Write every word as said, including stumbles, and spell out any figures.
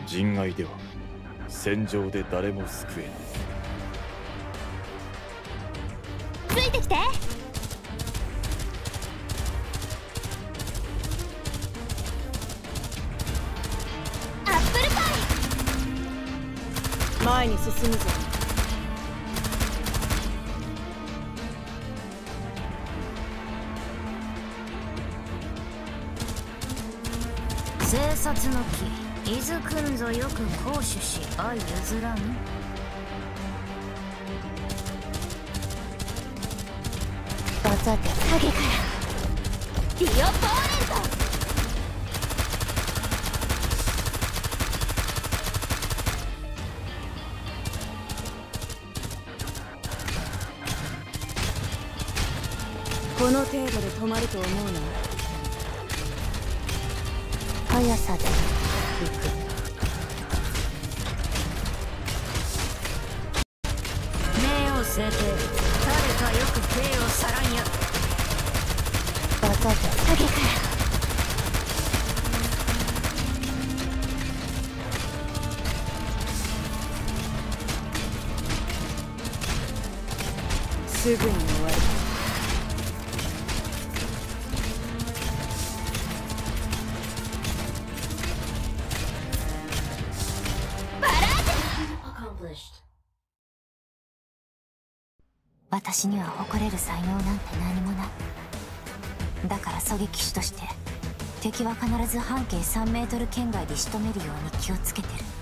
人外では戦場で誰も救えついてきて。アップルパイ。前に進むぞ。 生殺の木、伊豆くんぞよく行使し相譲らん。 技で影からディオポーレント。この程度で止まると思うな。速さで行く。 目を捨てて誰かよく兵をさらんや。 技で影からすぐに終わる。 私には誇れる才能なんて何もない。だから狙撃手として敵は必ず半径さんメートル圏外で仕留めるように気をつけてる。